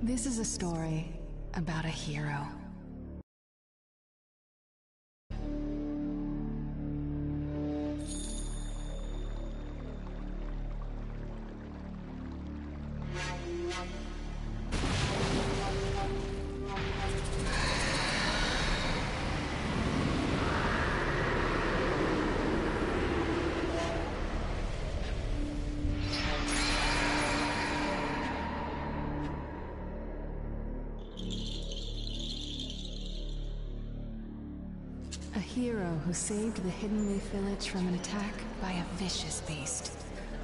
This is a story about a hero. A hero who saved the Hidden Leaf Village from an attack by a vicious beast.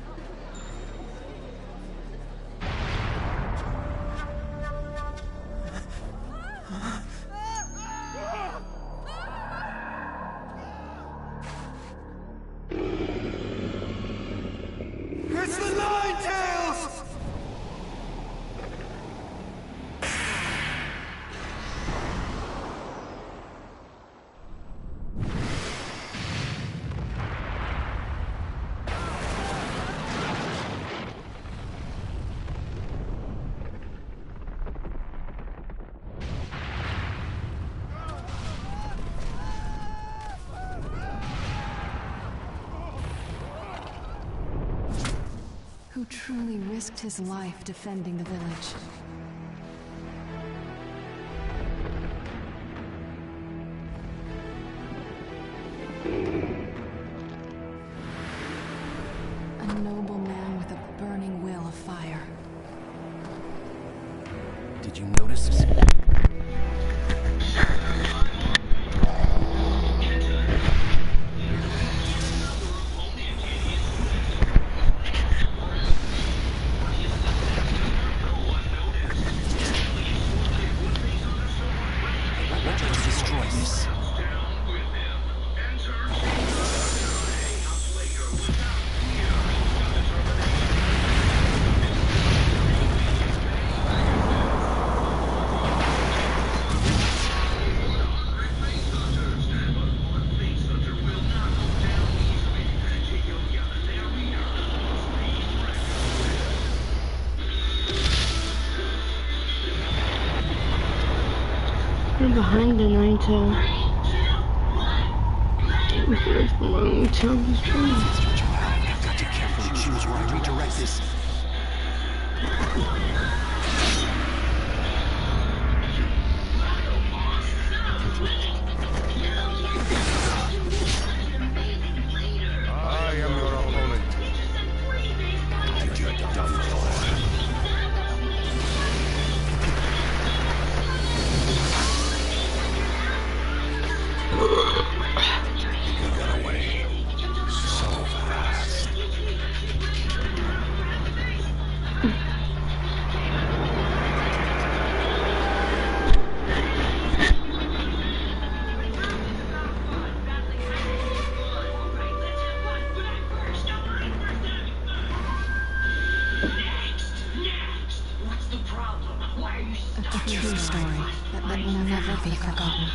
It's the Ninetales! Who truly risked his life defending the village. A noble man with a burning will of fire. Did you notice? We're behind the Ninetale. We're following Toby's train. I've got to carefully choose where I redirect this. I am your opponent. Did you done for? You got away so fast. A true story that will never be forgotten.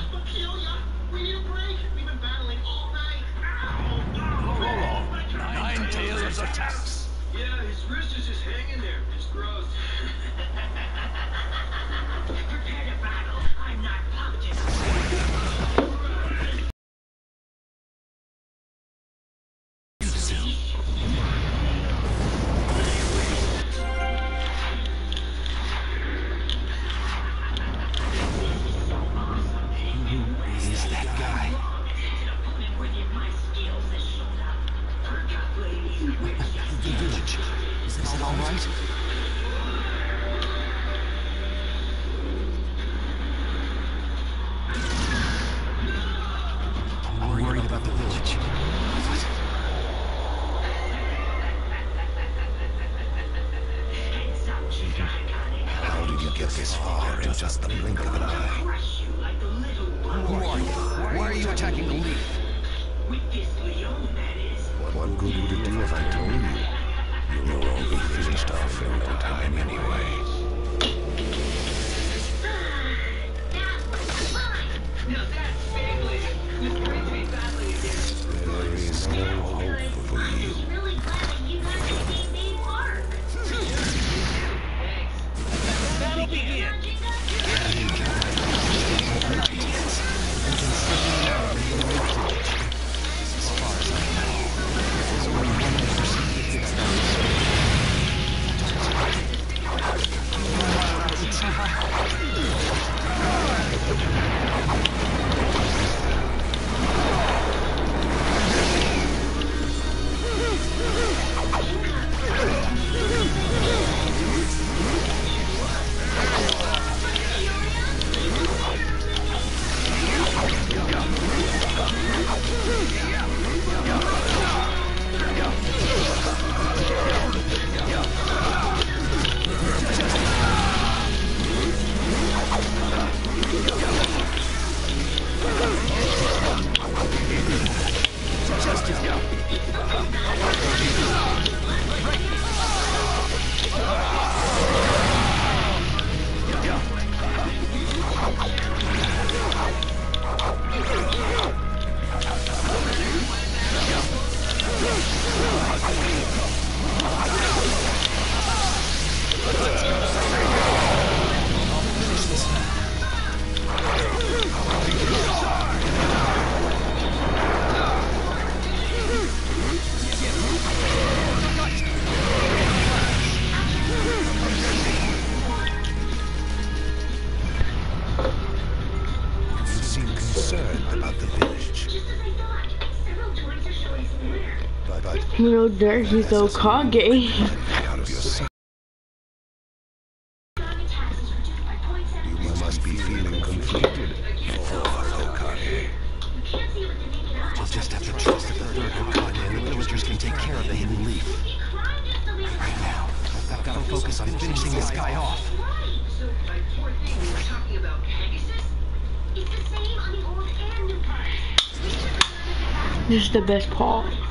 Ninetales attacks. Yeah, his wrist is just hanging there. It's gross. Prepare to battle. I'm not pumped. Who is that guy? The village. Is it all right? I'm worried about the village. How did you get this far in just the blink of an eye? Who are you? Why are you attacking the Leaf? What good would it do if I told you? You'll all be finished off in no time anyway. There is no hope for you. Battle begins! about the village. Just as I thought. Several joints are showing some wear. But You know, there he's Okage. out of your sight. Diamond tags was reduced by 0.7. You must be feeling conflicted. Oh, Okage. You can't see with the naked eye. We'll just have to trust that the third Hokage and the villagers can take care of the hidden leaf. It climbed up the leaf. Right now, I've got to focus on finishing this guy off. Right. So, like, poor thing, we were talking about Pegasus? It's the same on the old and new parts. We should learn to This is the best part. Just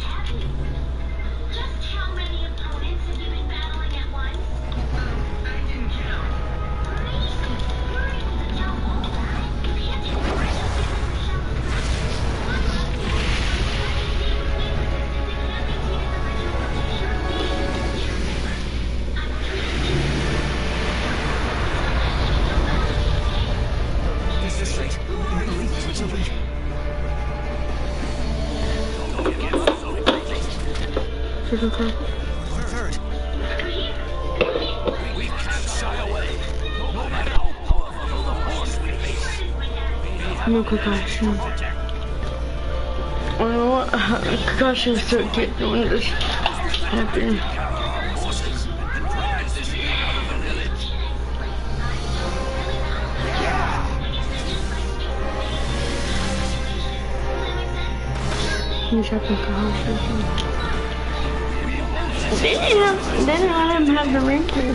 how many opponents have you been battling at once? I didn't count. Amazing. You're able to count all that. You can't take the rest of the This is it. The leaf is resilient. It's okay. Third. We can't shy away. No matter how powerful the force we face. No Kakashi. I know what? Kakashi will start getting when this happens. Forces and drag this out of the village. He's having Kakashi. They didn't let him have the wrinkles.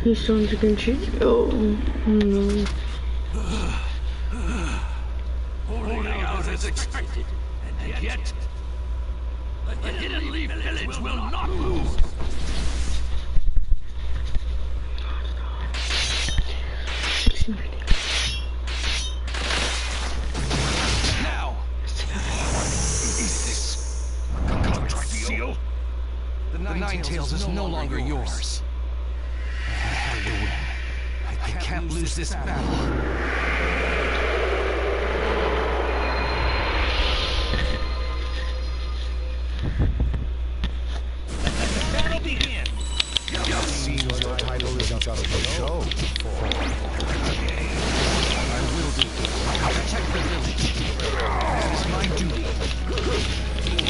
He stands against you. Oh, no. Holding out as expected. And yet, the Hidden Leaf Village will not lose. Now! Is this a contract deal? The Nine Tails is no longer yours. I have to win. I can't lose this battle. Battle begin! Seems your title is just a show. I will do it. Protect the village. That is my duty.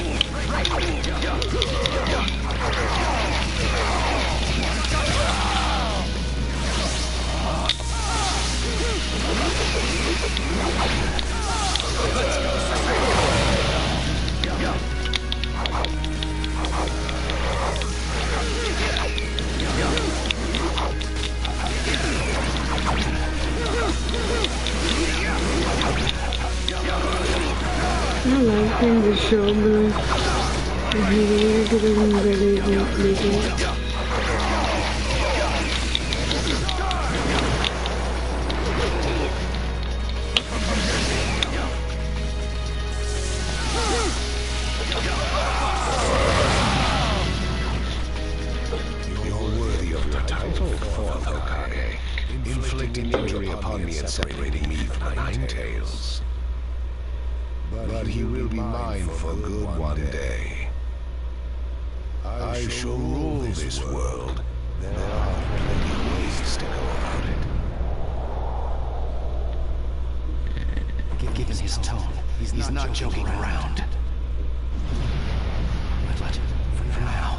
I like in the show, but he really didn't really make it. You're worthy of the title, fourth Hokage. Inflicting injury upon me and separating me from the Nine Tails. But he will be mine for good one day. I shall rule this world. There are plenty ways to go about it. Given his tone, he's not joking around. But for now...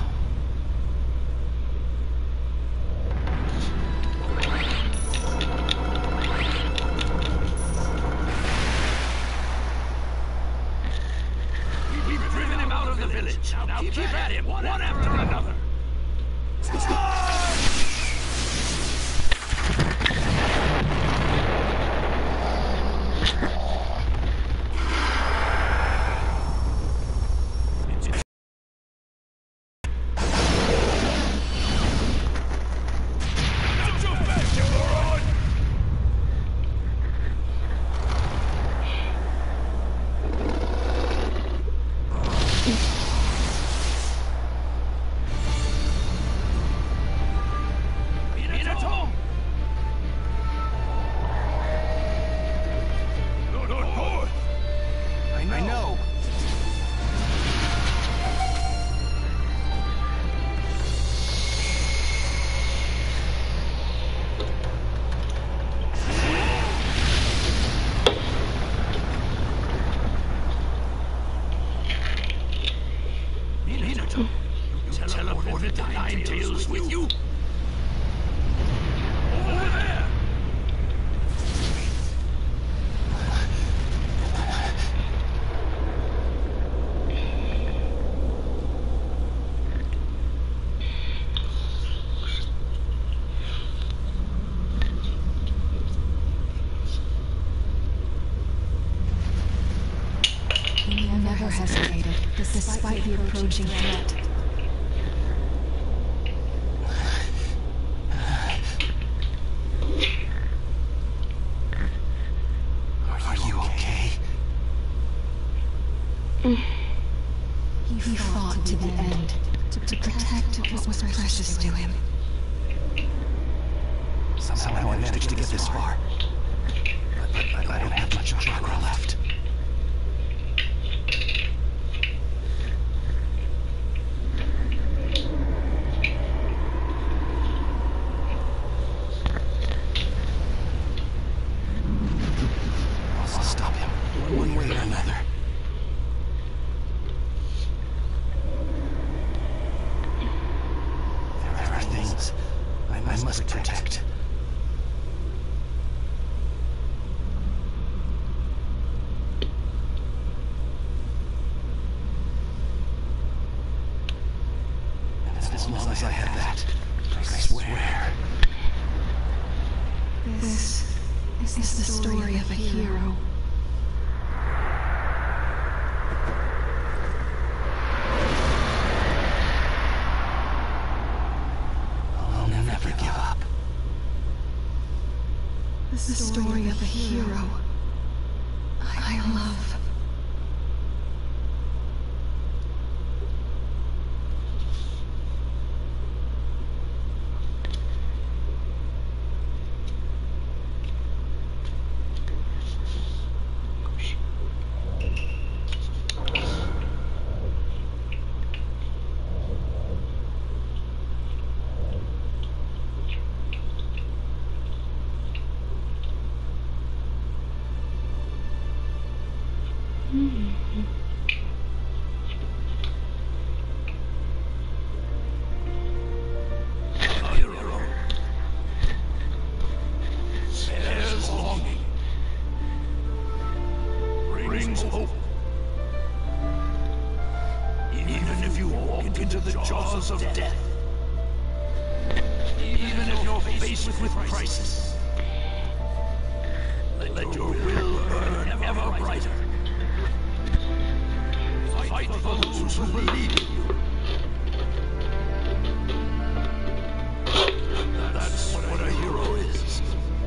We've driven him out of the village. Now keep at him, one after another. Not so fast, you moron! Minato! Lord Boy! I know. Minato, you teleported the Nine Tails with you? Over there! He never hesitated, despite the approaching threat. Are you okay? He fought to the end, to protect what was precious to him. Somehow I managed to get this far. But I don't have much chakra left. I'll stop him, one way or another. There are things I must protect. And as long as I have that, I swear This is the story of a hero. I'll never give up. This is the story of a hero I love. A hero bears longing, brings hope. Even if you walk into the jaws of death, even if you're faced with crisis, let your will burn ever brighter. Fight for those who believe in you. That's what a hero is.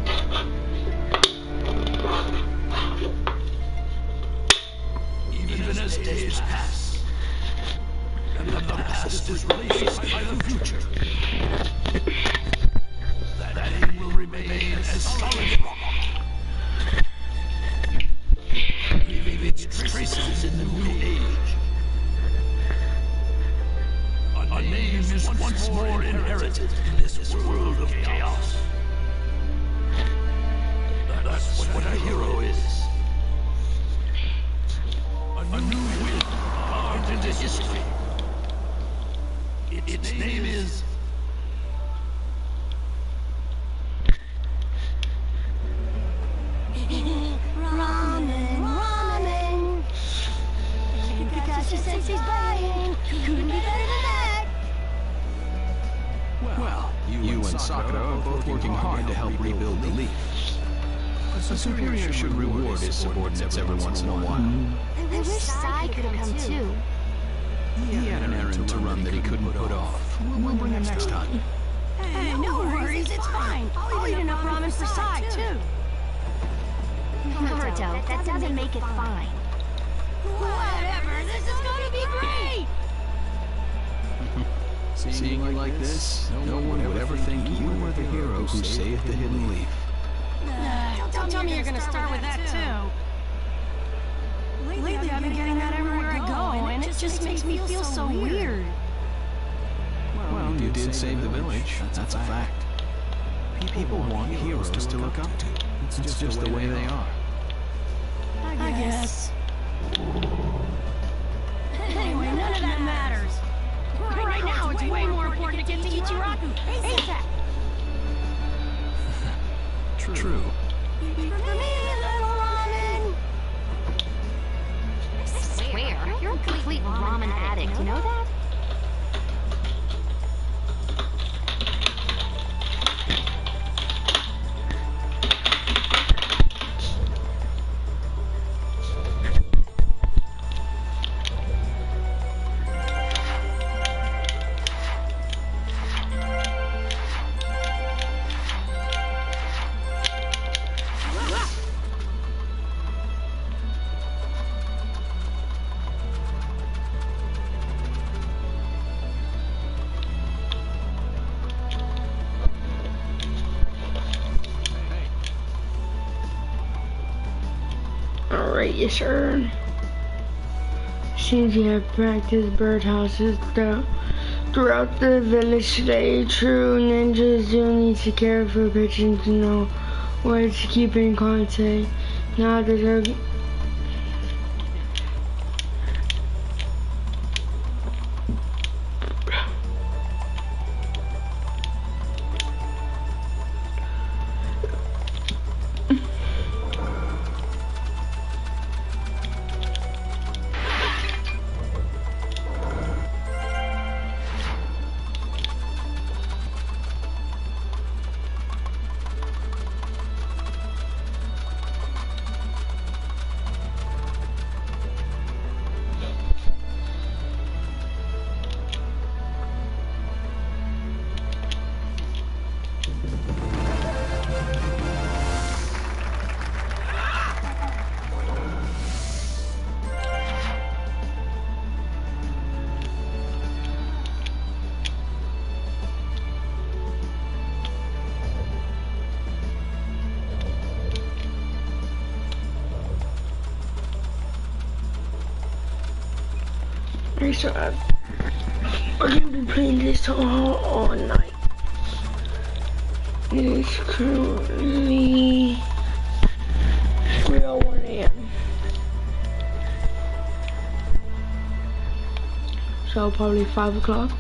Even as days pass, and the past is replaced by the future, that name will remain as solid as rock, leaving its traces in the new age. A name is once more inherited in this world of chaos. That's what a hero is. A new wind carved into history. Its name is... Ramen. Kakashi Sensei's buying. Couldn't be better than that. Well, you and Sakura are both working hard to help rebuild the Leaf. A superior should reward his subordinates every once in a while. I wish Sai could have come too. He had an errand to run that he couldn't put off. We'll bring him next time. Hey, no worries, it's fine. I'll eat enough ramen for Sai too. Naruto, that doesn't make it fine. Whatever, this is gonna be great! Seeing you like this, no one would ever think you were the hero who saved the Hidden Leaf. Don't tell me you're gonna start with that too. Lately I've been getting that everywhere I go, and it just makes me feel so weird. Well, you did save the village. That's a fact. People want heroes to look up to. It's just the way they are. I guess. Anyway, none of that matters. Right now, it's way more important to get to Ichiraku ASAP. True. For me, little ramen. I swear, you're a complete ramen addict, you know that? Alright, yes sir. Seems you have practiced birdhouses throughout the village today. True ninjas do need to care for pigeons to know where to keep in contact. Now there's a Okay, so we're gonna be playing this all night. It is currently 3:01 a.m. So probably 5 o'clock.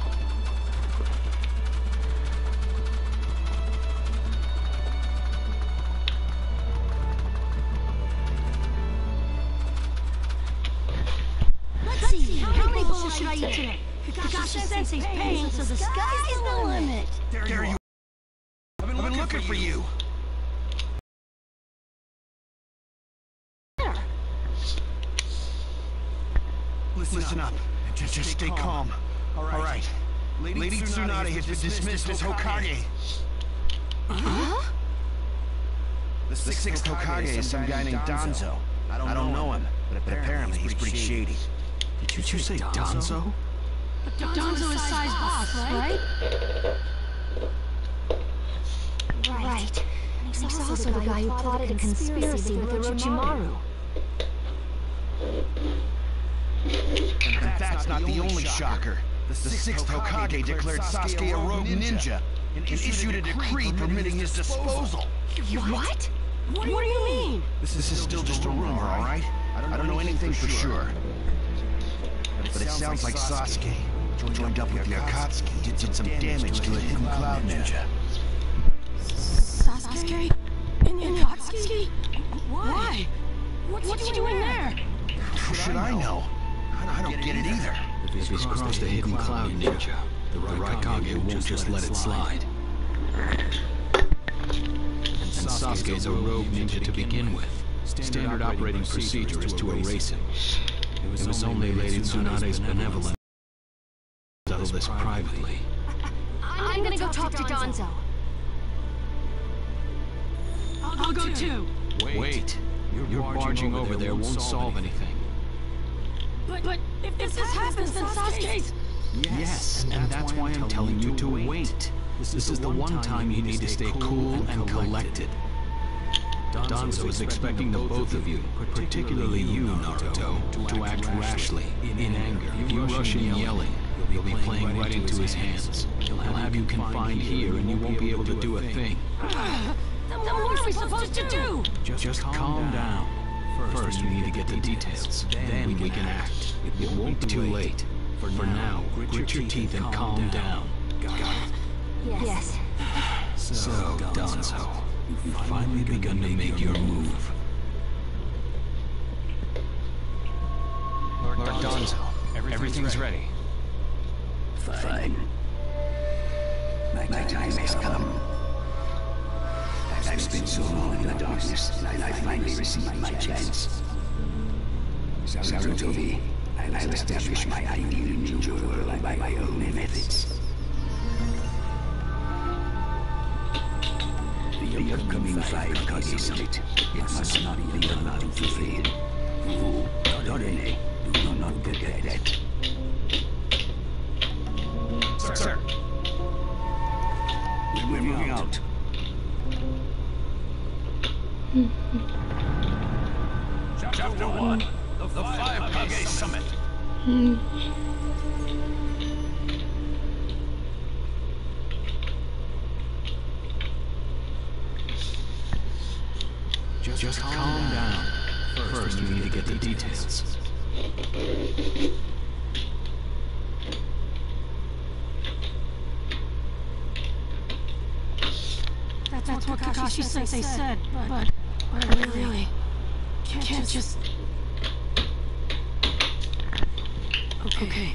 Let's see, how many bowls should I eat today? Kakashi Sensei's paying, so the sky is the limit. There you. I've been looking for you. Listen up. Just stay calm. All right. Lady Tsunade has been dismissed as Hokage. Huh? The sixth Hokage is some guy named Danzo. I don't know him, but apparently he's pretty shady. Did you say Danzo? Danzo is Sai's boss, right? Right. He's also the guy who plotted a conspiracy with Orochimaru. And that's not the only shocker. The sixth Hokage declared Sasuke a rogue ninja and issued a decree permitting his disposal. What? What do you mean? This is still just a rumor, all right? I don't know anything for sure. But it sounds like Sasuke joined up with the Akatsuki and did some damage to a hidden cloud ninja. Sasuke? In the Akatsuki? Why? What's he doing there? How should I know? I don't get it either. If he's crossed a hidden cloud ninja, the Raikage won't just let it slide. And Sasuke's a rogue ninja to begin with. Standard operating procedure is to erase him. It was only Lady Tsunade's benevolence to settle this privately. I'm gonna go talk to Danzo. I'll go too. Wait. Your barging over there won't solve anything. But if this happens, then Sasuke's... Yes, and that's why I'm telling you to wait. This is the one time you need to stay cool and collected. Danzo is expecting the both of you, particularly you, Naruto, to act rashly, in anger. If you rush in yelling, you'll be playing right into his hands. He'll have you confined here and you won't be able to do a thing. Then what are we supposed to do? Just calm down. First, we need to get the details. Then we can act. It won't be too late. For now, grit your teeth and calm down. Got it? Yes. So, Danzo, you've finally begun to make your move. Lord Danzo, everything's ready. Fine. My time has come. I've spent so long in the darkness, and I finally received my chance. Sarutobi, I'll establish my ideal ninja world by my own methods. The upcoming 5 Kage Summit, it must not be allowed to fail. Fu, Dorine, do not forget that. Sir. We're moving out. Chapter 1, the 5 Kage Summit. Just calm down. First, we need to get the details. That's what Kakashi Sensei said, but really can't just... Okay.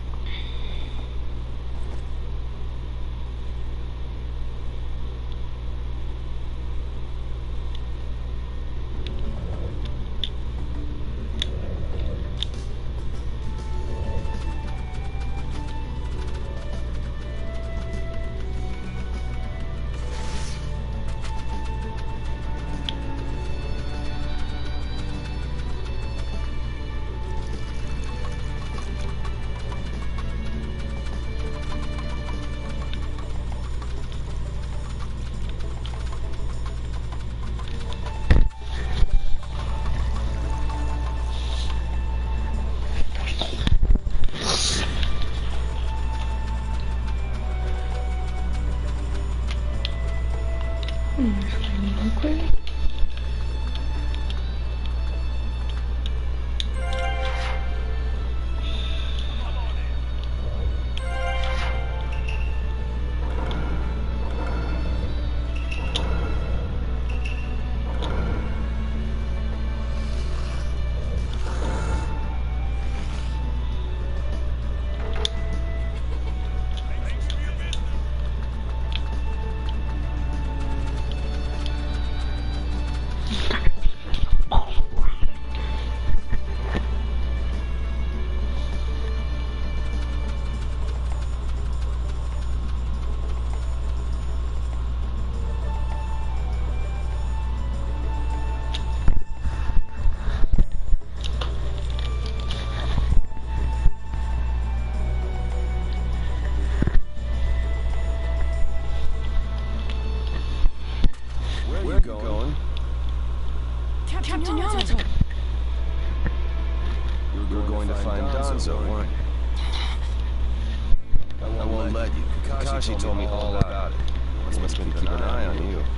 Real quick. Captain Yamato! You're going to find Danzo, weren't you? I won't let you. Kakashi told me all about it. Must have been keeping an eye on you.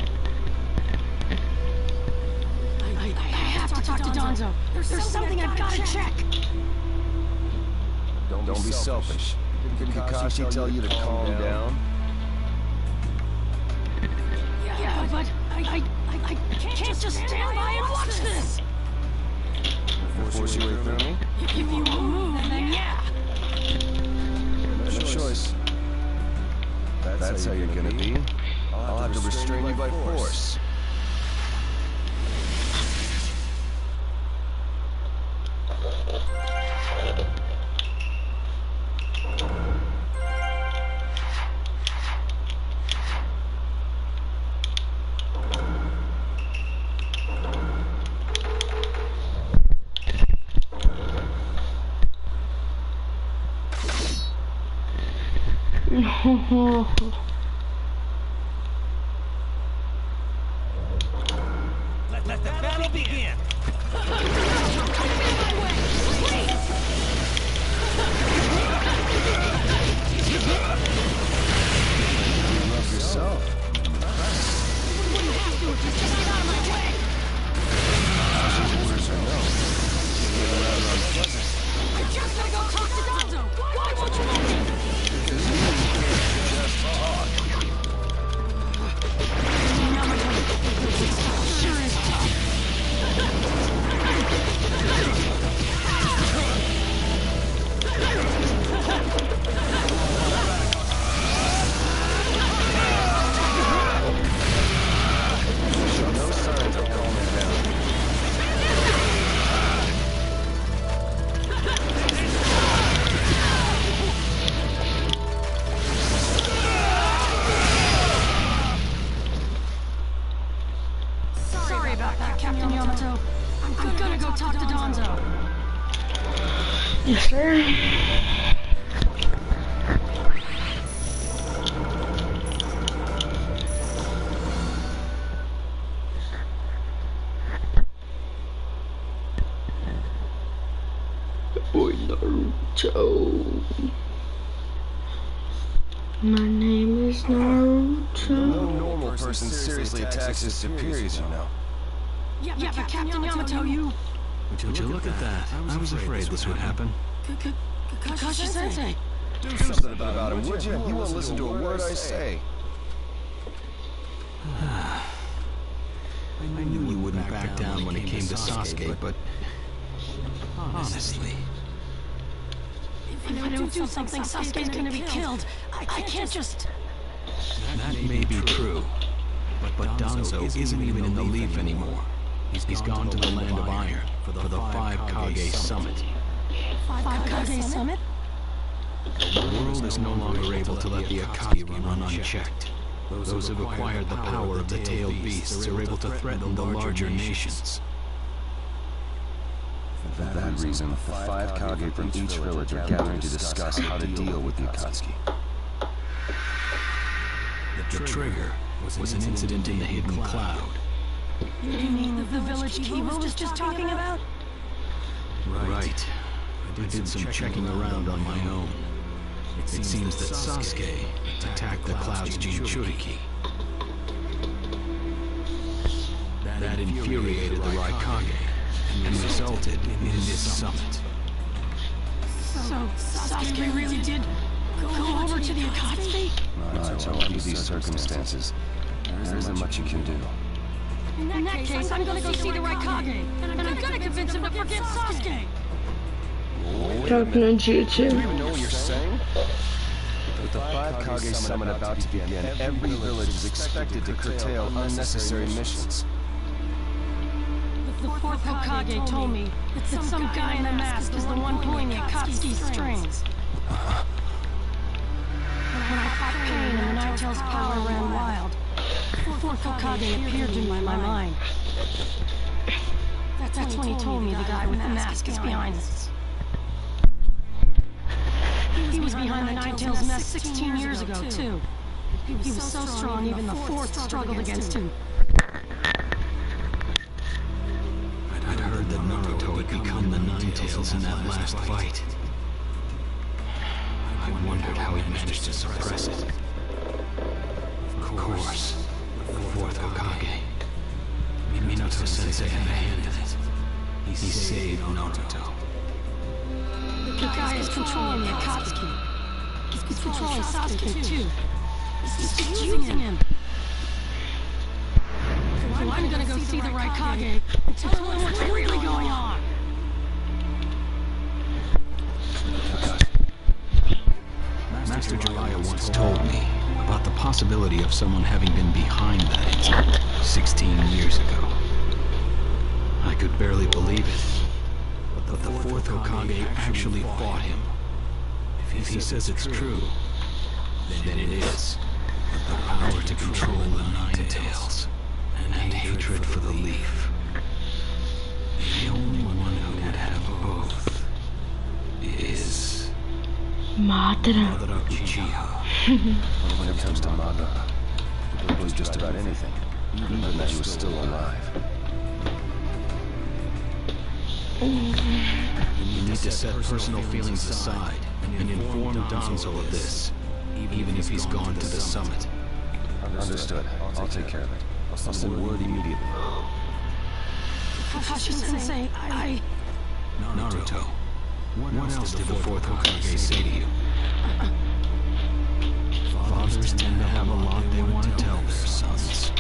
I have to talk to Danzo. There's something I've got to check. Don't be selfish. Did Kakashi tell you to calm down? Yeah, but I can't just stand by and watch this! Force your way through me? If you won't move, then yeah! No choice. That's how you're gonna be. I'll have to restrain you by force. Let the battle begin! You love yourself. Orders are no. Get around unpleasant. I just gotta go talk to Danzo! Why won't you let me? Because you can't just talk. Sure is tough. Show no signs of calming down. Sorry about that, Captain Yamato. I'm gonna go talk to Danzo. Yes, sir. Boy Naruto. My name is Naruto. No normal person seriously attacks his superiors, you know. Yeah, but Captain Yamato, you... Would you look at that? I was afraid this would happen. Kakashi-sensei. Do something about him, would you? You won't listen to a word I say. I knew you wouldn't back down when it came to Sasuke, but honestly, If I don't do something, Sasuke's gonna be killed. I can't just... that may be true. But Danzo isn't even in the Leaf anymore. He's gone to the Land of Iron for the Five Kage Summit. Five Kage Summit? The world is no longer able to let the Akatsuki run unchecked. Those who've acquired the power of the tailed beasts are able to threaten the larger nations. For that reason, the five Kage from each village are gathering to discuss how to deal with the Akatsuki. The trigger was an incident in the Hidden Cloud. You mean the village Kiba was just talking about? Right. I did some checking around on my own. It seems that Sasuke attacked the Cloud's Jinchuriki. that infuriated the Raikage and resulted in this summit. So, Sasuke really did go over to the Akatsuki? Naruto, under these circumstances, there isn't much you can do. In that case, I'm gonna go see the Raikage, and I'm gonna convince him to forget Sasuke! Talking to Jutsu. Do you even know what you're saying? With the 5 Kage summit about to begin, every village is expected to curtail unnecessary missions. The 4th Hokage told me that some guy in a mask is the one pulling the Akatsuki strings. When I fought Pain and the Nine Tails' power ran wild, 4th Hokage appeared in my mind. That's when he told me the guy with the mask is behind us. He was behind the Nine Tails' nest 16 years ago, too. He was so strong, even the 4th struggled against him. I'd heard that Naruto had become the Nine Tails in that last fight. I wondered how he managed to suppress it. Of course, the 4th Hokage. Minato Sensei had a hand in it. He saved Naruto. The guy is controlling the Akatsuki. He's controlling Sasuke, too. He's just using him. So I'm gonna go see the Raikage and tell him what's really going on. Master Jiraiya once told me about the possibility of someone having been behind that incident 16 years ago. I could barely believe it. But the 4th Hokage actually fought him. If he says it's true, then it is. The power to control the Nine Tails, and hatred for the Leaf. The only one who would have both is Madara. Uchiha. When it comes to Madara, he believes just about anything, even that he was still alive. You need to set personal feelings aside and inform Danzo of this, even if he's gone to the summit. Understood. I'll take care of it. I'll send word immediately. Kakashi Sensei, Naruto, what else did the 4th Hokage say to you? Fathers tend to have a lot they want to tell their sons.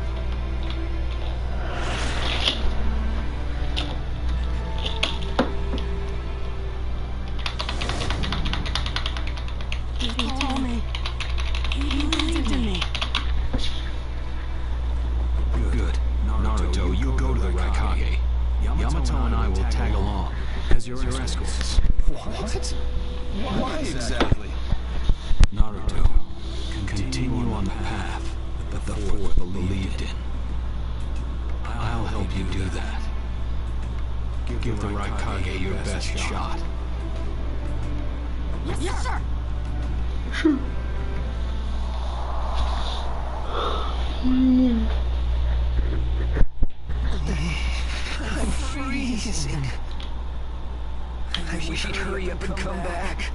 he told me. He believed in me. Good. Naruto, you go to the Raikage. Yamato and I will tag along as your escorts. What? Why exactly? Naruto, continue on the path that the 4th believed in. I'll help you do that. Give the Raikage your best shot. Yes, sir! I'm freezing. I wish he'd hurry up and come back.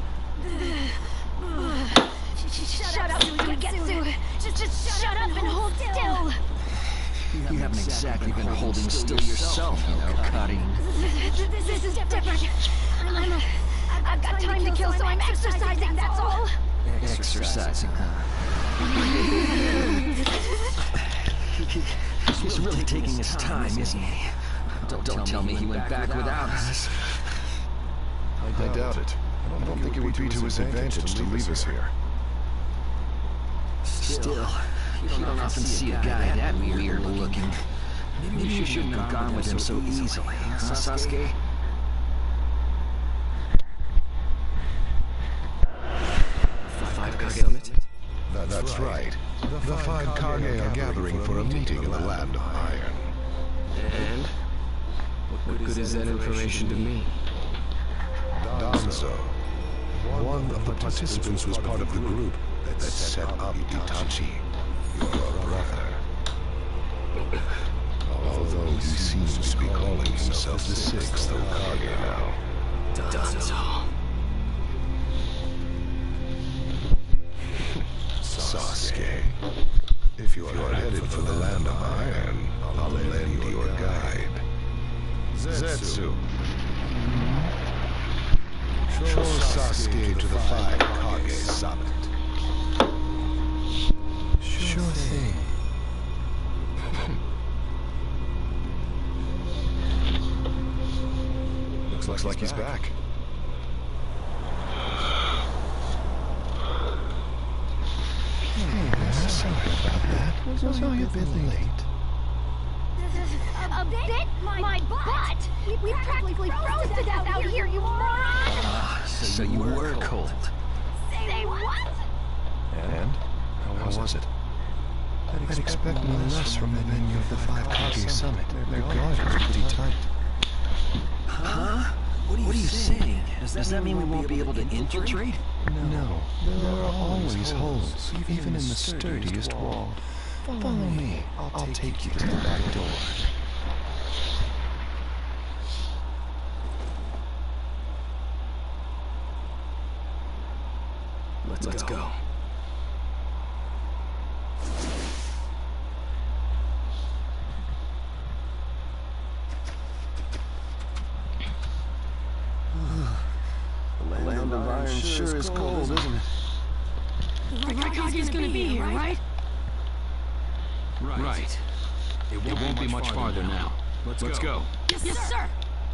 Shut up, Suigetsu. Just shut up and hold still. You haven't exactly been holding still yourself, you know, Cuddy. This is different. I've got time to kill, so I'm exercising, that's all. Exercising, He's really taking his time, isn't he? Don't tell me he went back without us. I doubt it. I don't think it would be to his advantage to leave us here. Still, you don't often see a guy that weird looking. Maybe you shouldn't have gone with him so easily, huh, Sasuke? Five Kage Summit? That's right. The 5 Kage are gathering for a meeting in the Land of Iron. And? What good is that information to me? Danzo, one of the participants, was part of the group that set up Itachi, your brother. Although he seems to be calling himself the 6th Hokage now. Danzo. Sasuke, If you are headed for the land of iron, I'll lend your guide. Zetsu. Show Sasuke to the 5 Kage Summit. Sure thing. Looks like he's back. Sorry about that. Was I a bit late? A bit? My butt? We practically froze to death out here, you moron! So you were cold. Say what? And? How was it? I'd expect no less from the venue of the 5 Kage Summit. Their guard was pretty tight. Huh? What are you saying? Does that mean we won't be able to infiltrate? No, there are always holes, even in the sturdiest wall. Follow me. I'll take you to the back door. Let's go. The land of iron sure is cold, isn't it? Raikage's gonna be here, right? Right. It won't be much farther now. Let's go. Yes, sir!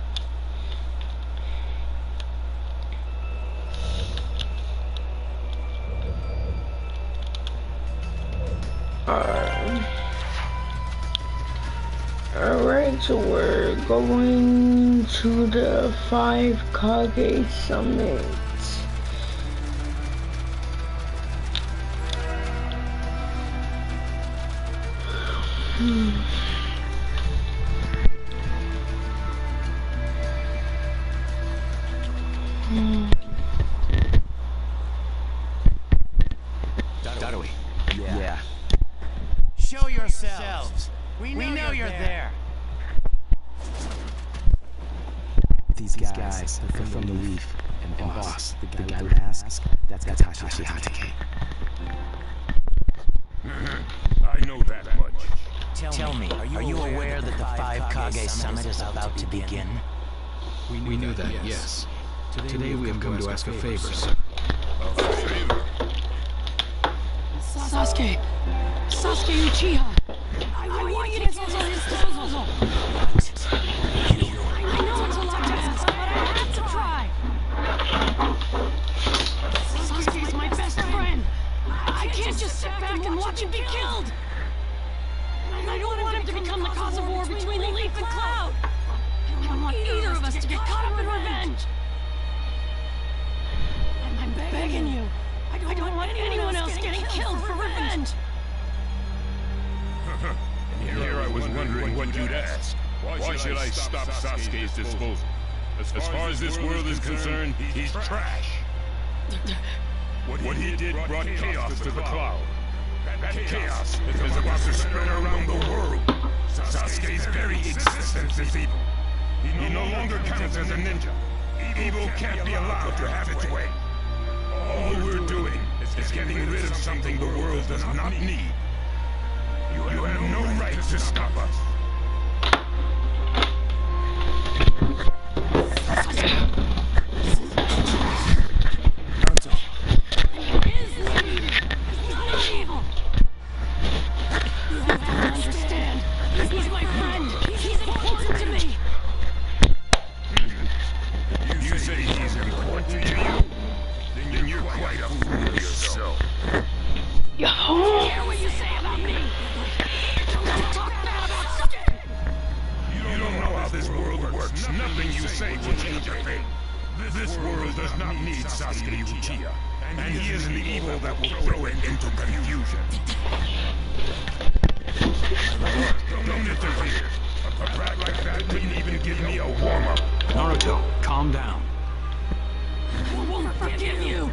Alright, so we're going to the 5 Kage Summit. Dadawi. Yeah. Show yourselves. We know you're there. These guys, they're from the Leaf. And boss, the guy with masks, that's Hashi Hatake. I know that much. Tell me, are you aware that the 5 Kage Summit is about to begin? We knew that, yes. Today we have come to ask a favor, sir. A favor? Sasuke Uchiha! I want you to cancel his proposal! I know it's a lot to ask, but I have to try! Sasuke's my best friend! I can't just sit back and watch him be killed! I don't want him to become the cause of war between the Leaf and Cloud! I don't want either of us to get caught up in revenge! I'm begging you! I don't want anyone else getting killed for revenge! And here I was wondering what you'd ask. Why should I stop Sasuke's disposal? As far as this world is concerned, he's trash. What he did brought chaos to the Cloud. That chaos is about to spread around the world. Sasuke's very existence is evil. He no longer counts as a ninja. Evil can't be allowed to have its way. All we're doing is getting rid of something the world does not need. You have no right to stop us. Naruto. He is not evil. You have to understand. He's my friend. He's important to me. You say he's important to you? Then you're quite a fool yourself. Yo! I care what you say about me. Don't talk bad about Sasuke. You don't know how this world works. Nothing you say will change a thing. This world does not need Sasuke Uchiha. And he is an evil that will throw it into confusion. Don't interfere. A brat like that didn't even give me a warm-up. Naruto, calm down. I won't forgive you.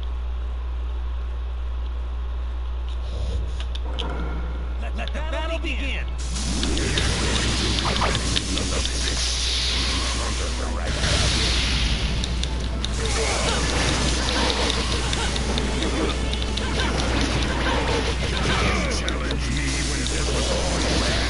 Let the battle begin! begin! Challenge me when this was all you had.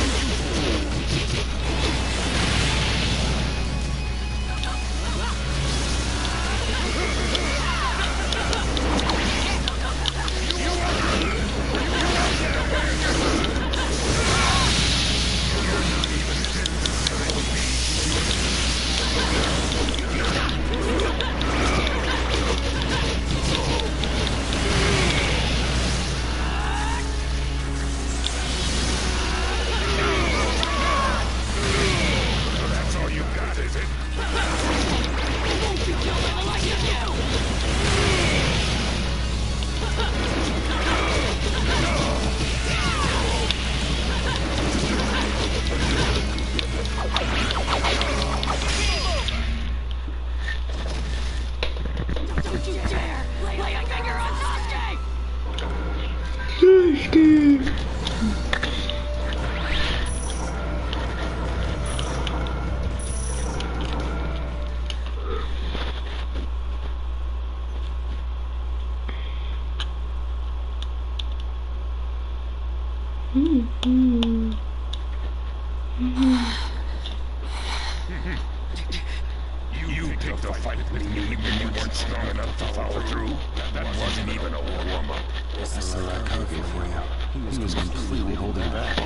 You picked a fight with me when you weren't strong enough to follow through. That wasn't even a warm-up. This is Rakage for you. He was completely holding back.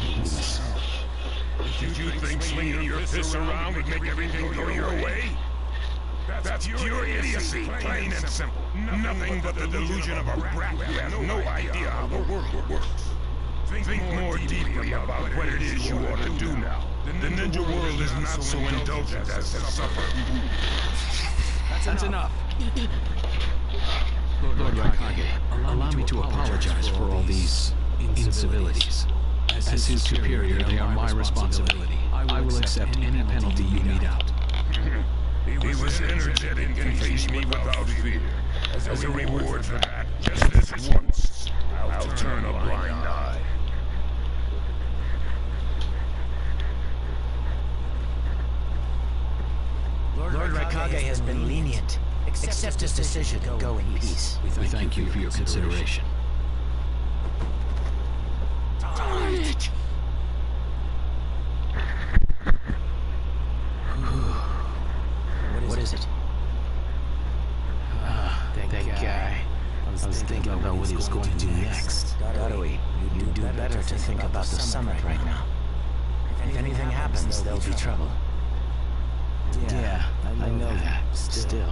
Did you think swinging your fists around would make everything go your way? That's pure idiocy, plain and simple. Nothing but the delusion of a brat who has no idea how the world works. Think more deeply about what it is you ought to do now. The ninja world is not so indulgent as to suffer. That's enough. Lord Rakage, allow me to apologize for all these incivilities. As his superior, they are my responsibility. I will accept any penalty you mete out. He was energetic and faced me without fear. As a reward for that, just this once, I'll turn a blind eye. Lord Rakage has been lenient. Accept his decision to go in peace. We thank you for your consideration. Darn it! What is it? That guy. I was thinking about what he was going to do next. Darui, you'd do better to think about the summit right now. If anything happens, there'll be trouble. Yeah, I know that. Still.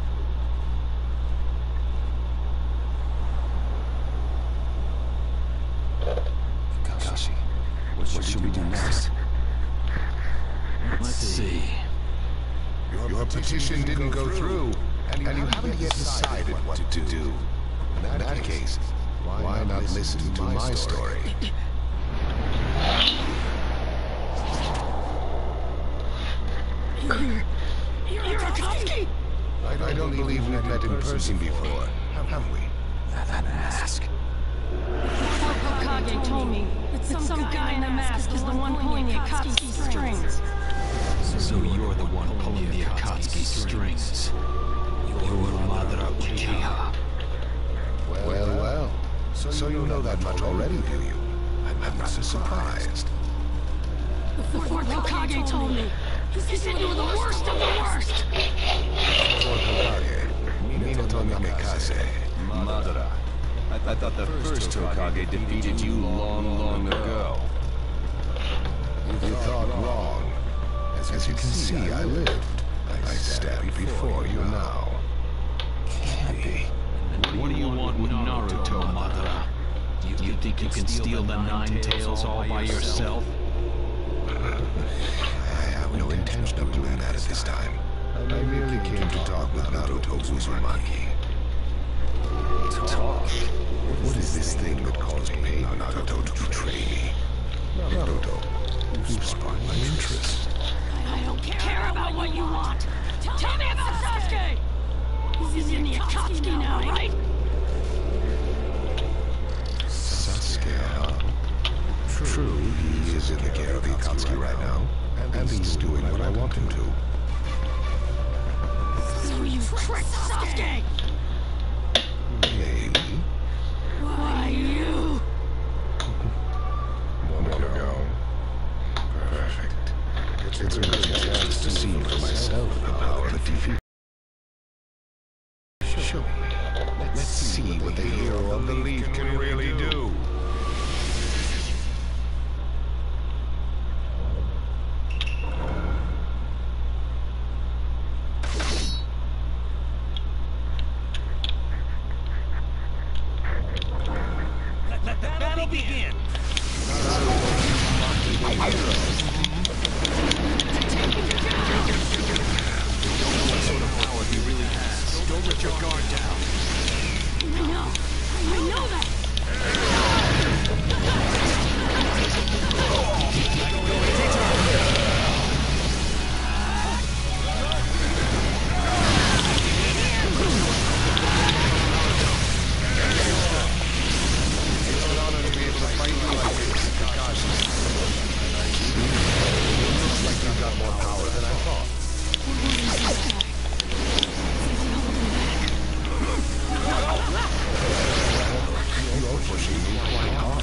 Kakashi, what should we do next? Let's see. Your petition didn't go through, and you haven't yet decided what to do. In that case, why not listen to my story? You're Akatsuki? I don't believe we've met in person before, have we? That mask. Hokage told me that some guy in a mask is the one pulling the Akatsuki strings. So you're the one pulling the Akatsuki strings. You're Madara Uchiha. Well. So you know that much already, do you? I'm not so surprised. The fourth Hokage told me. He said you were the worst of the worst. Fourth Hokage, Minato Namikaze. Madara, I thought the first Hokage defeated you long ago. You thought wrong. As you can see, I lived. I stand before you now. Can't be. And what do you want with Naruto, Madara? Do you think you can steal the Nine Tails all by yourself? I have no intention of doing that at this time. I merely came to talk with Naruto Uzumaki. Talk? What is this thing that caused pain on Naruto to betray me? Naruto, you've sparked my interest. I don't care about what you want. Tell me about Sasuke! He's in the Akatsuki now, right? Sasuke, huh? is in the care of the Akatsuki right now, and he's doing what I want him to. So you tricked Sasuke! Maybe. Why you? One to go. Perfect. It's a good chance to see for myself the power that defeats. Show me. Let's see what the hero of the Leaf can really do. Let the battle begin! What sort of power he really has. Don't let your guard down. I know that! It's an honor to be able to fight you like this, Kakashi. Looks like you've got more power than I thought. You're pushing me quite hard.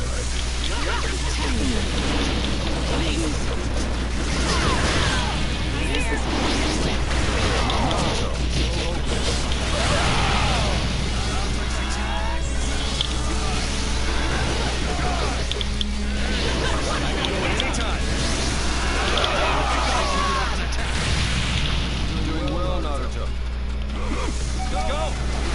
Doing well, Naruto. Go!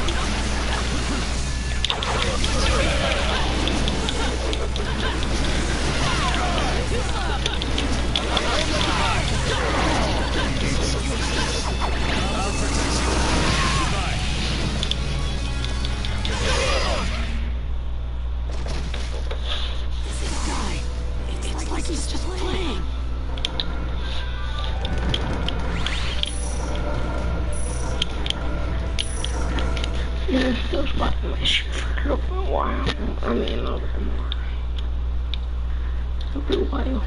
It's like he's just playing. Yeah, still spotting my shit for a little bit while. I mean, a little bit more. A little while.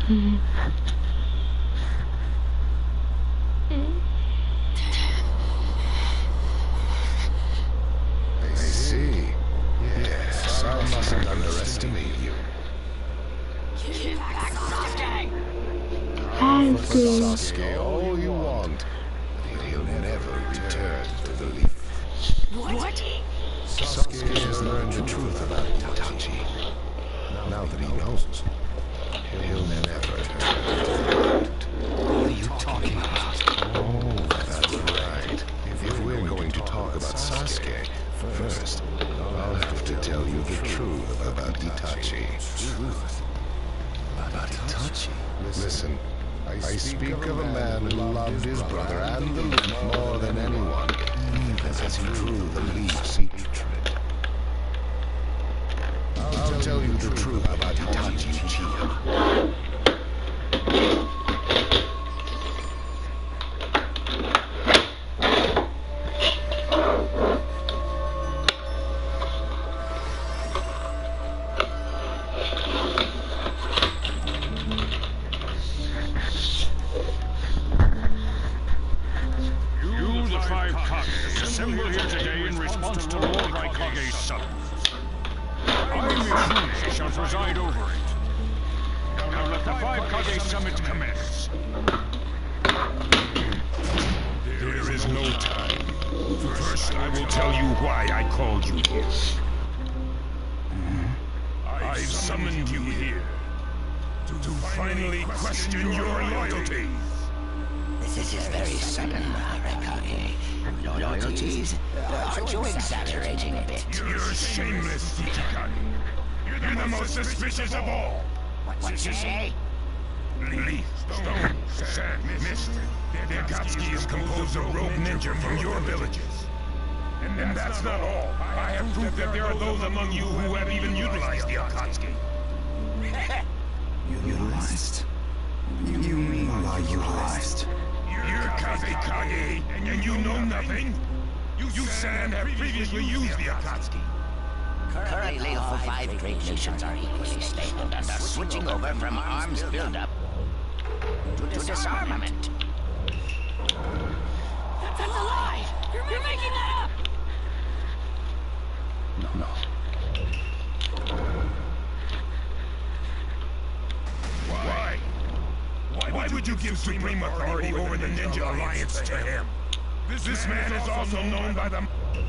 I see. Yes, I mustn't underestimate you. Get back, Sasuke! Thank you. Sasuke all you want, but he'll never return to the Leaf. What? Sasuke has learned the truth about Itachi. Now that he knows, he'll never turn. What are you talking about? Oh, that's right. If we're going to talk about Sasuke, first, I'll have to tell you the truth about Itachi. About Itachi? Listen, I speak of a man who loved his brother and the Leaf more than anyone, even as he drew the Leaf's hatred. I'll tell you the truth about Itachi Uchiha. You, the five Kages, assemble here today in response to Lord Raikage's summons. I, Mifune, shall preside over it. Now let the five Kage summit commence. There is no time. First, I will tell you why I called you here. I've summoned you here to finally question your loyalties. This is very sudden, Raikage. Loyalties? Aren't you exaggerating a bit? You're shameless, Ichikage. You're the most suspicious of all. What'd you say? Leaf, stone, sand, mist. The Akatsuki is composed of rogue ninja from your villages. And that's not all. I have proof that there are those among you who have even utilized the Akatsuki. Utilized? You mean by utilized? You're Kazekage, and you know nothing? You said and have previously used the Akatsuki. Currently, all 5 great nations are equally stable and are switching over from arms buildup to disarmament. That's a lie! You're making that up! No. Why would you give supreme authority over the Ninja Alliance to him? This man is also known by the...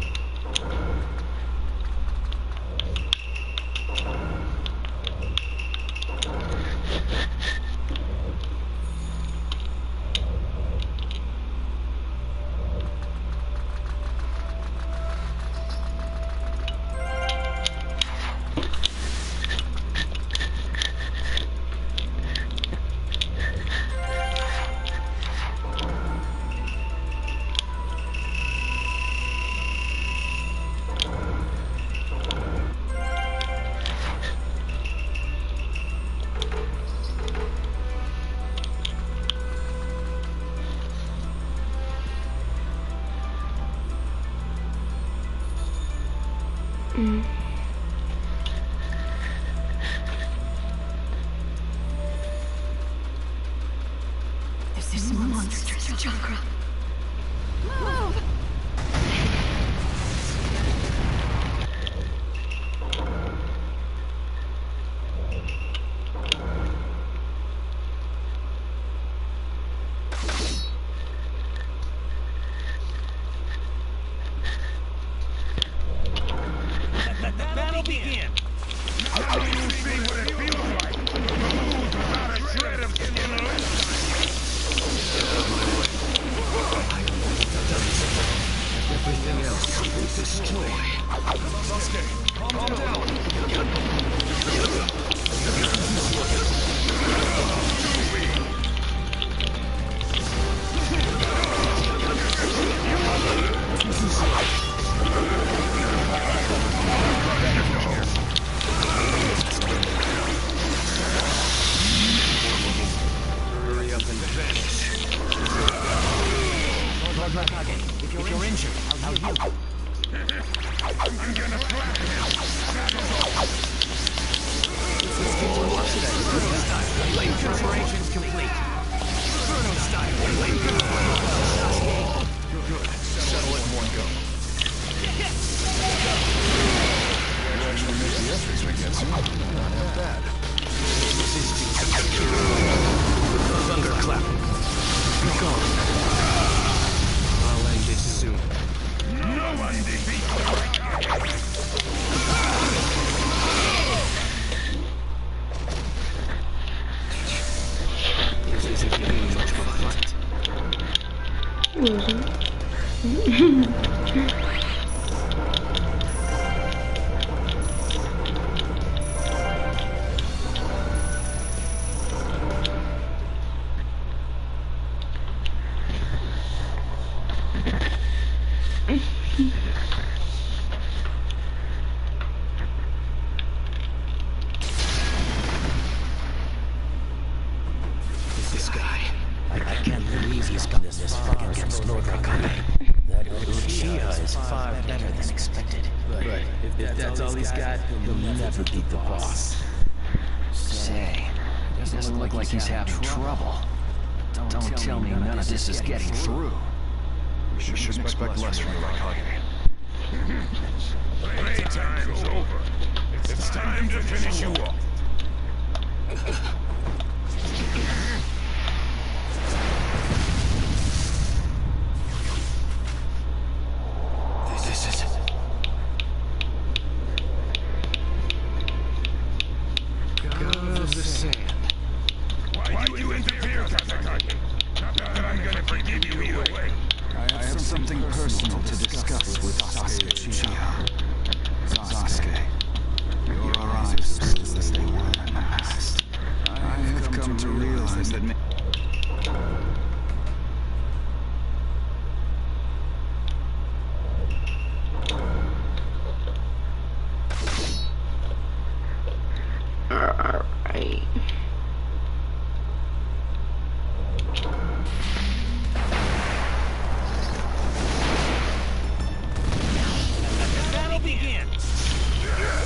This is monstrous, Chakra. Move! Let the battle begin! Now you see what it feels like to lose without a shred of skin left. Everything else will destroy. Sasuke, calm Hurry up and vanish. Lord Hokage, if you're injured, I'll heal you. I'm gonna slap him. Lane preparations complete. Inferno style. Lane Sasuke. Good. Settle it in one go. Thunderclap. Be gone. I'll end it soon. No one defeats This isn't giving me much of a fight. This guy. I can't believe he's come this far against Lord Hokage. That Uchiha is far better than expected. Right. If that's all he's got, he'll never beat the boss. Say, doesn't look like he's having trouble. Don't tell me none of this is getting through. We shouldn't expect less from you, Hokage. Playtime's over. It's time to finish you off. This is... God of the Sand. Why do you interfere, Kazekage? Not that I'm gonna forgive you either way. I have something personal to discuss with Sasuke Uchiha. Sasuke, your eyes are still as they were in the past. I have come to realize that... Alright. Let the battle begin!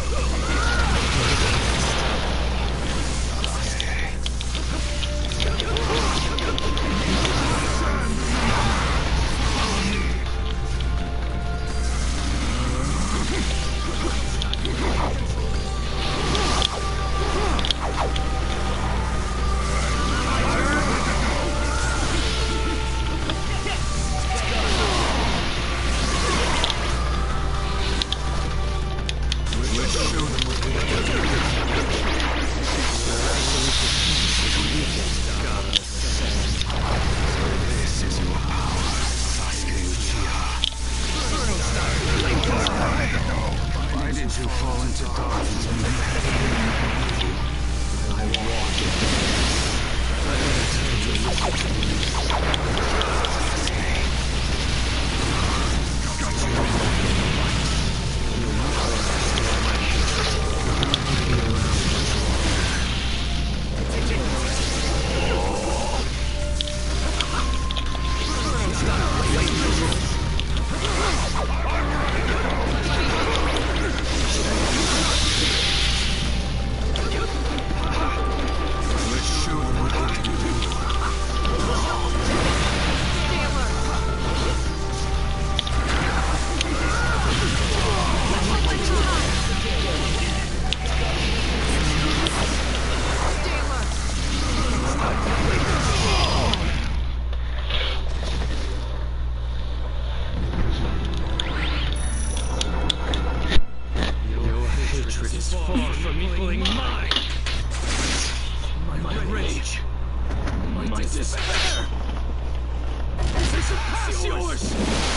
despair! This is past yours!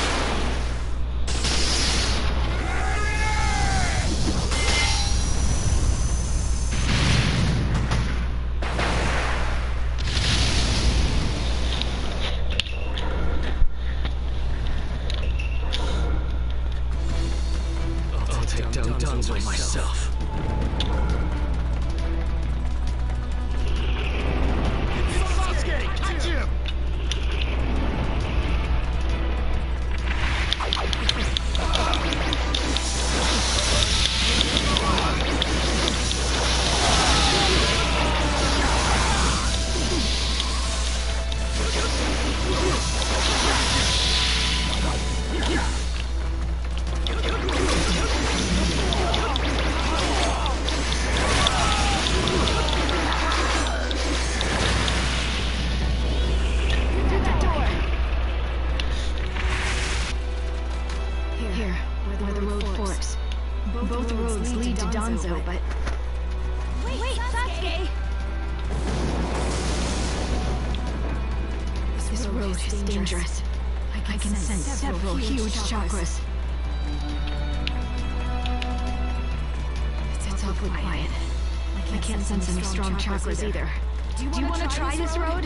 I'll take down Danzo myself. Sasuke, catch him! Here, where the road forks. Both roads lead to Danzo, but... Wait, Sasuke! This road is dangerous. I can sense several huge chakras. It's awfully quiet. I can't sense any strong chakras either. Do you want to try this road?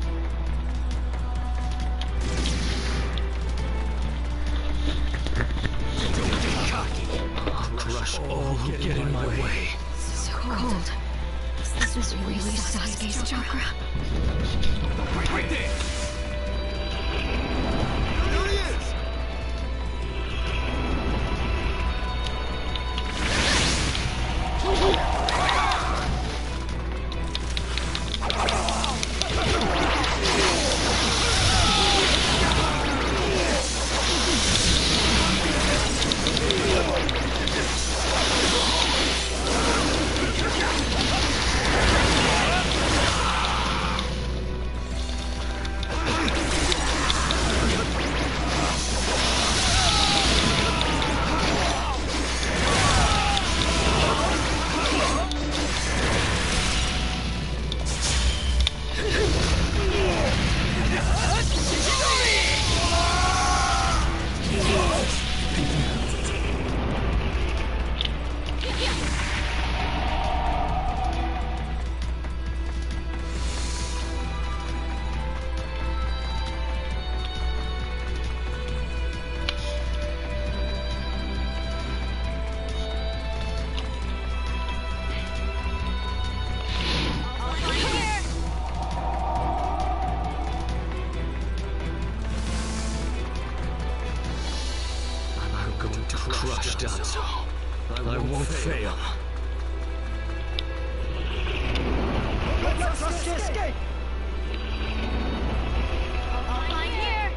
I'll crush all who get in my way. So cold. Is this really Sasuke's chakra? Right there! There he is! I'm going to crush Danzo. I won't fail. Let's escape! I'm here!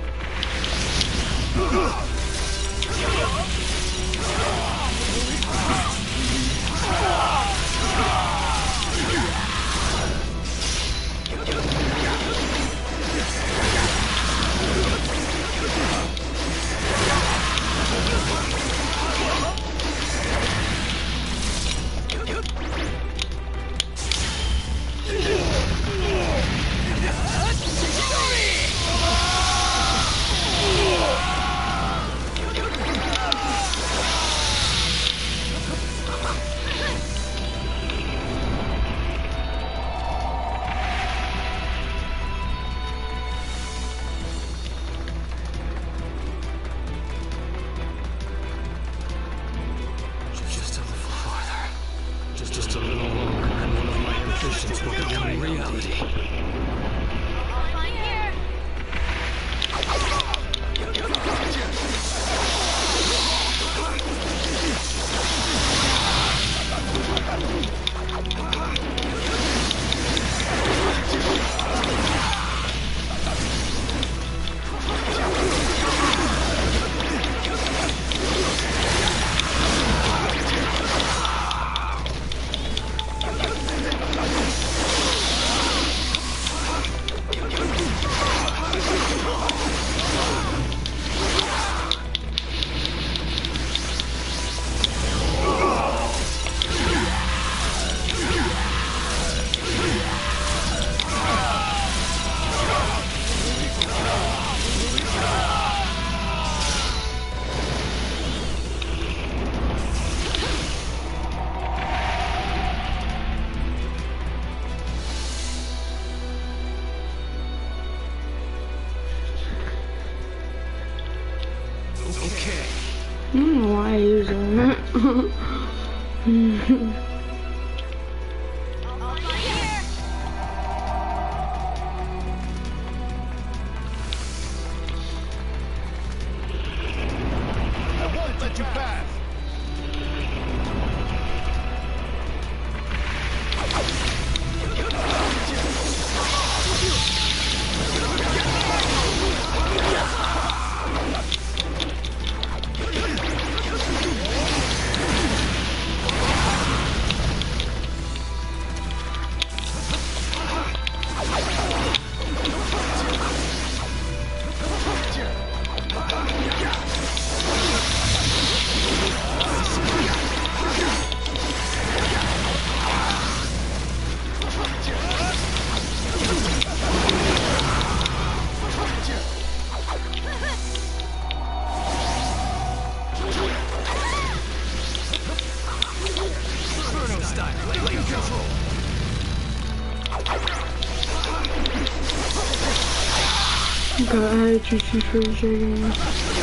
God, I had to see for a second.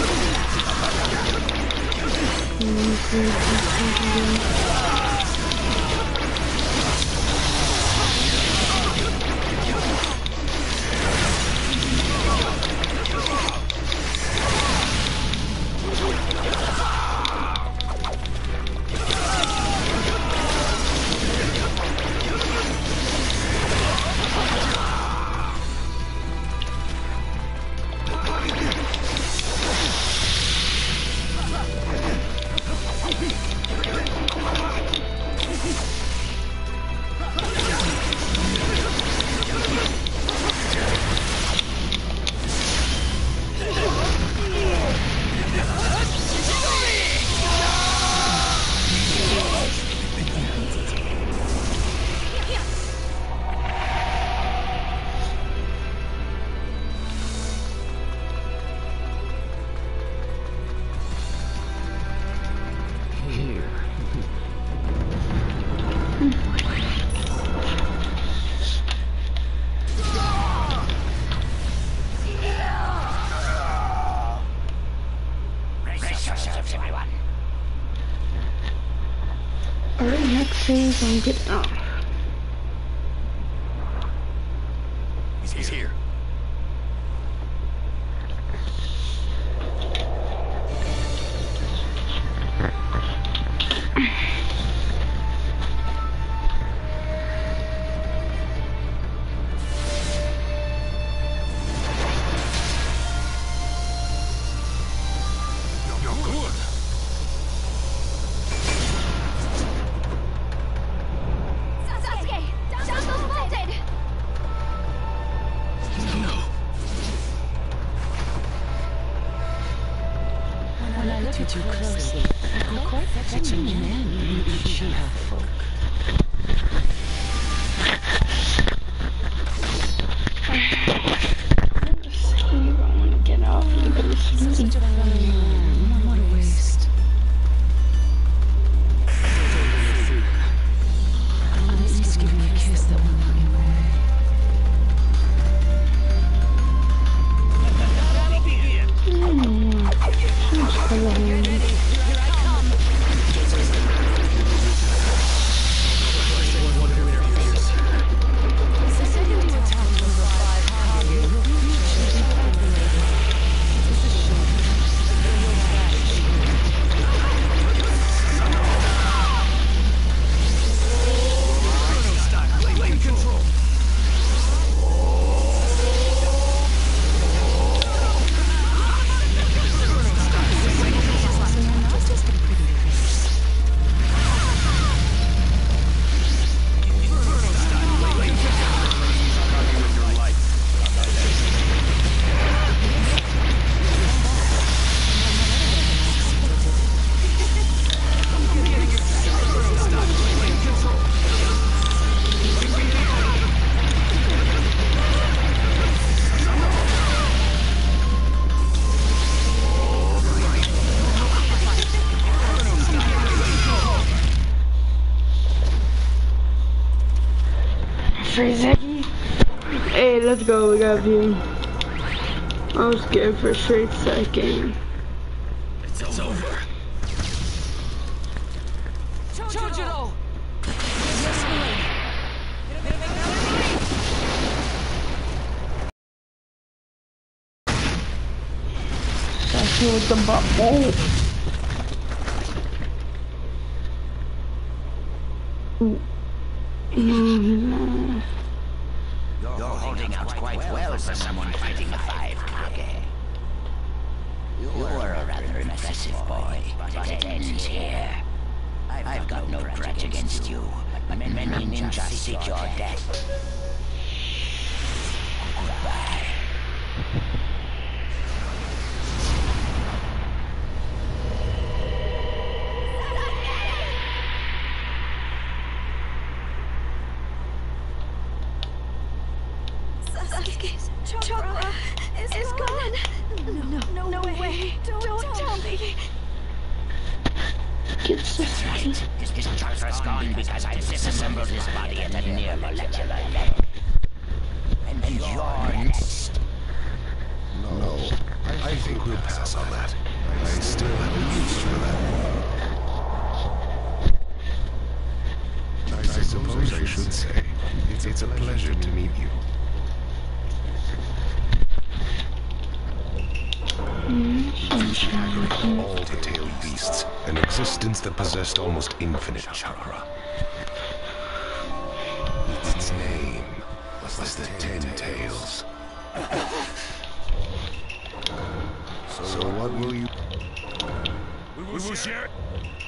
Alright, next phase, I'm getting off. He's here. Too closely. You're quite fetching man, you Uchiha folk. I'm just saying, I want to get off and go to sleep. What a waste. At least give me a kiss that will not get away. Hey, let's go, we got view. I was scared for a straight second. It's over. Chojuro! Sasuke with the bubble. You're holding out quite well for someone fighting a 5 Kage. You're a rather impressive boy, but it ends here. I've got no grudge against you, but many ninjas seek your death. Goodbye. Sasuke's chakra is gone. No way. Don't tell me. Get Sasuke. His chakra's gone because I disassembled his body at a near molecular level. And you're next. No, I think we'll pass on that. I still have a use for that. I suppose I should say, it's a pleasure to meet you. All the tailed beasts, an existence that possessed almost infinite chakra. Its name was the 10 Tails. So what will you... We will share it.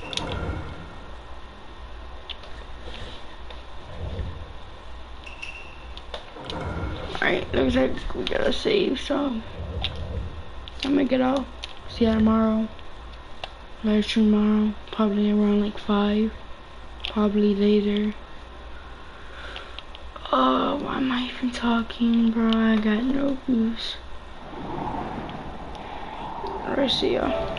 Alright, looks like we gotta save, so I'm gonna get out. See ya tomorrow. Live stream tomorrow, probably around like 5. Probably later. Oh, why am I even talking, bro? I got no use. Alright, see ya.